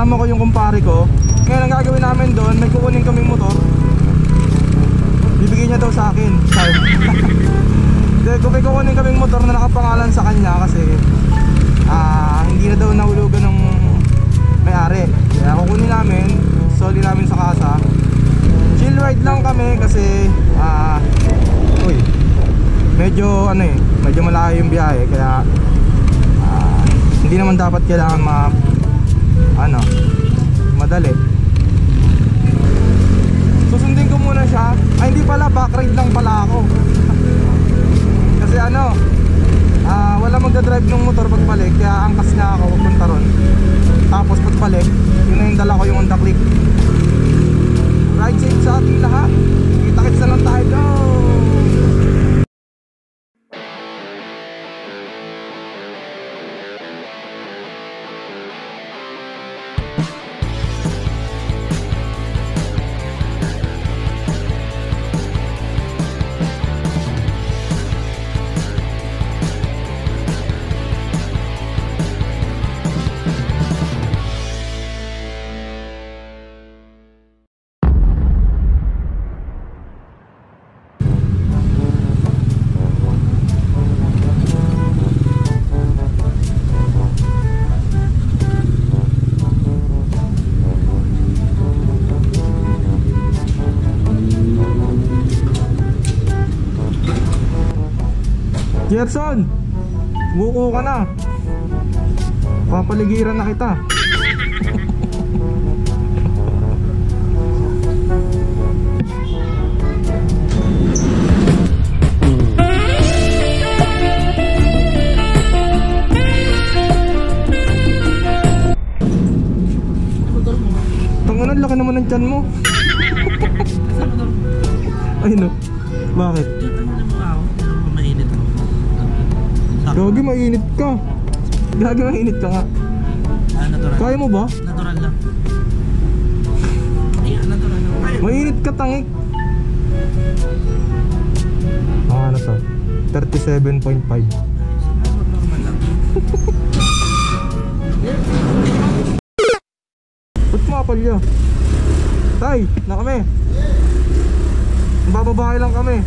kasama ko yung kumpare ko. Ngayon ang gagawin namin doon, may kukunin kaming motor. Bibigyan niya daw sa akin. Kung may kukunin kaming motor na nakapangalan sa kanya kasi hindi na daw nahulugan ng may-ari. Kaya kukunin namin, soli namin sa kasa. Chill ride lang kami kasi medyo medyo malayo yung biyahe. Kaya hindi naman dapat kailangan madali. Susundin ko muna siya. Ay hindi pala, back ride lang pala ako. Kasi wala magdadrive ng motor pagbalik. Kaya angkas niya ako pupunta ron. Tapos pagbalik, yun na yung dala ko, yung Honda Click. Ride safe sa ating lahat. Kita-kits na lang tayo doon. Gerson, buko ka na. Papaligiran na kita. Tanganan, laki naman ng tiyan mo. Ay no, bakit? Gagi, mainit ka. Gagi, mainit ka nga. Natural. Kaya mo ba? Natural lang. Ayan, natural lang. Mainit ka, tangik. Ano to? 37.5. Normal lang. Ba't mapalya? Tay, na kami. Bababae lang kami.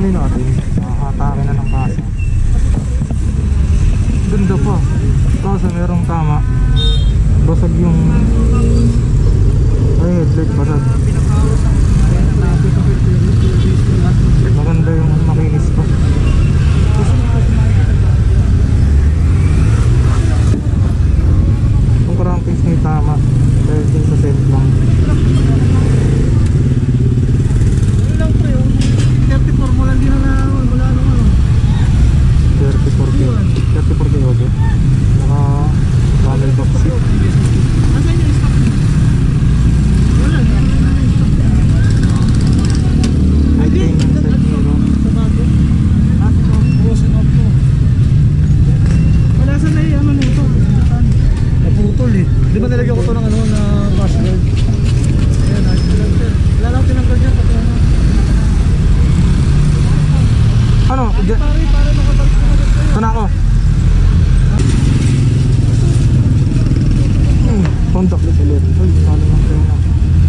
kunin natin. Nakakatake na ng kasa. Ganda pa. Kaso merong tama. Basag yung ay headlight basag. Maganda yung makinis pa. Yung crankcase na tama dahil din sa set lang. Ano lang pre, 34 mo lang din na wala nung ano. 34K 34K okay. Naka camel box seat. Asan yung stock? Wala na. Ay di, sa bago. Frozen off mo. Wala sa na ano nito. Naputol eh. Di ba nilagyan ko to ng ano na password? Ayan, wala lang tinanggal dyan pati ano. Ano? Pare nakabalik na agad kayo. Ito na ako. Contactless ulit. Uy, salo lang tayo na.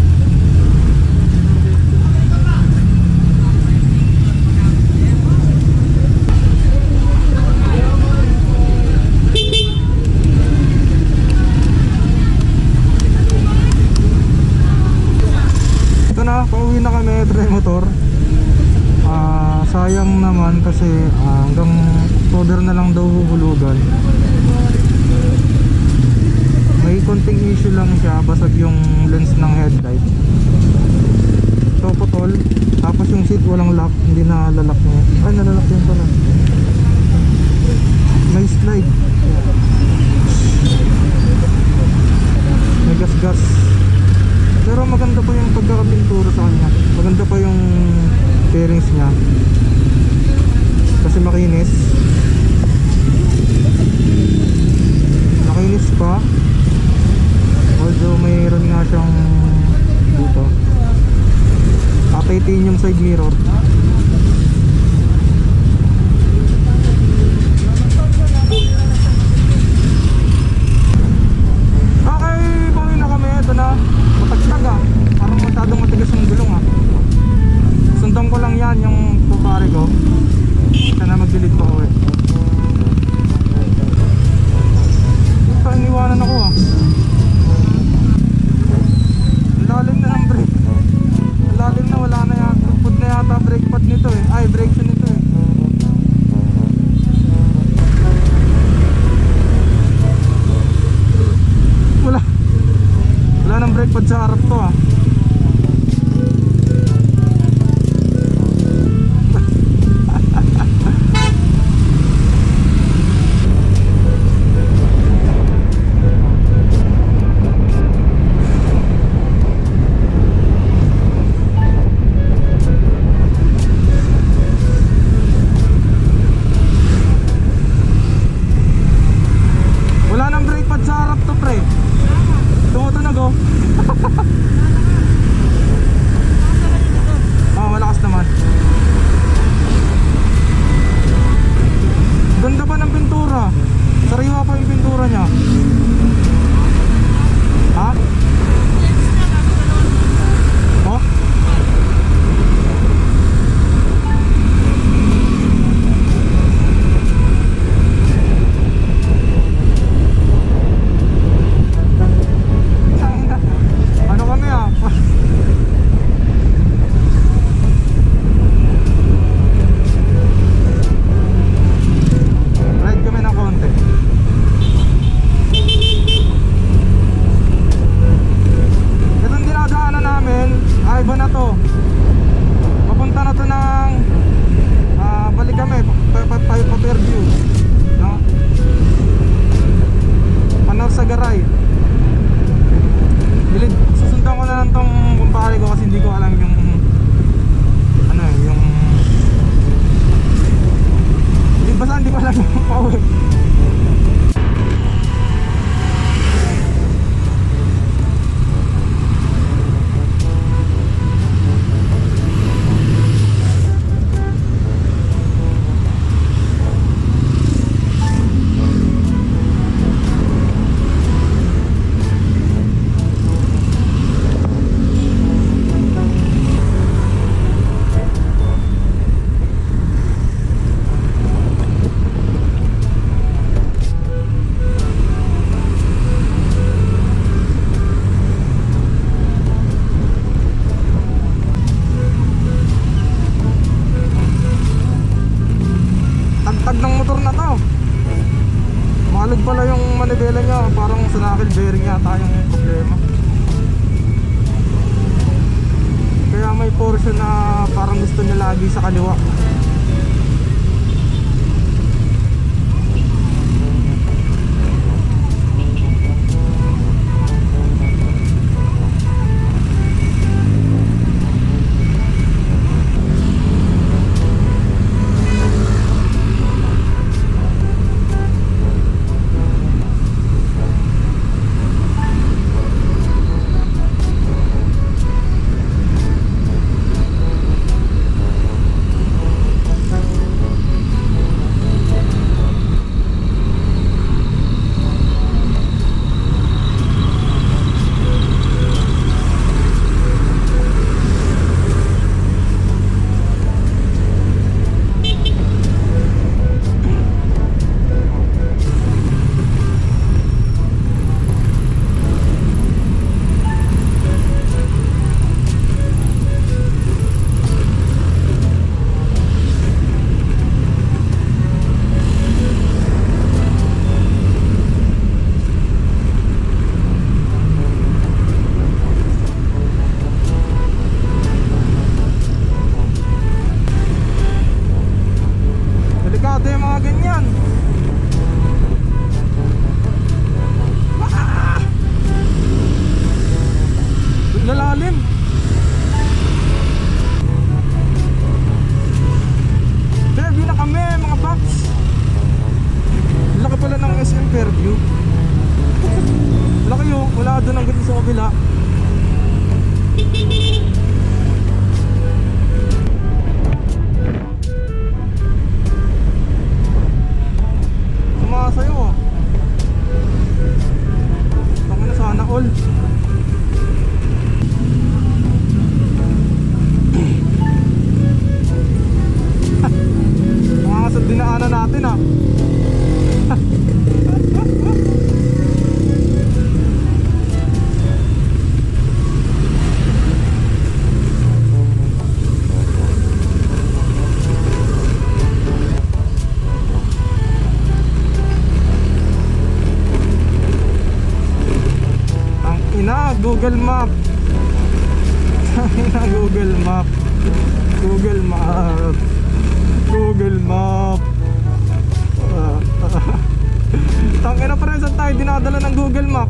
Ito na, pauwi na kami, try motor. Sayang naman kasi hanggang October na lang daw huhulugan. May konting issue lang siya, basag yung lens ng headlight. So putol, tapos yung seat walang lock, hindi na lalak niya. Ay, nalalak yun pala. May slide. May gas-gas. Pero maganda pa yung pagkakapintura sa kanya. Maganda pa yung bearings niya. Kasi makinis. Makinis pa. Although mayroon nga siyang dito titanium side mirror. Okay, pauwi na kami. Ito na, matagtag parang masyadong matigas yung gulong sundan ko lang yan yung kupare ko. Siya na mag-delete pa uwi. Ito, iniwanan ako lalim na ng brake. Lalim na, wala na yata. Put na yata brake pad nito ay brake shoe nito Wala nang brake pad sa harap to tag ng motor na to. Malog pala yung manibela niya. Parang sa knuckle bearing yata yung problema. Kaya may portion na parang gusto niya lagi sa kaliwa. Lalalim. Fairview na kami mga paps. Laki pala ng SM Fairview. Laki yun. Wala doon ang ganda sa kabila. Sumasayo ah. Tangin na sana all. Sa dinaanan natin ah. Ang ina, Google Map. Ang ina, Google Map. Google Map. Google Map. Tangina pa rin, saan tayo dinadala ng Google Map?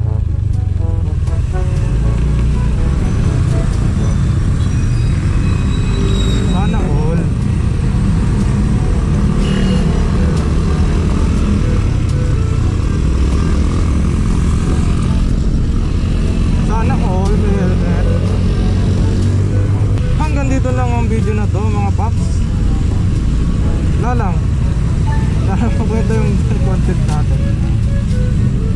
Sana all. Sana all may helmet. Hanggang dito lang ang video na to mga paps. Wala lang. Wala lang po ito yung content natin.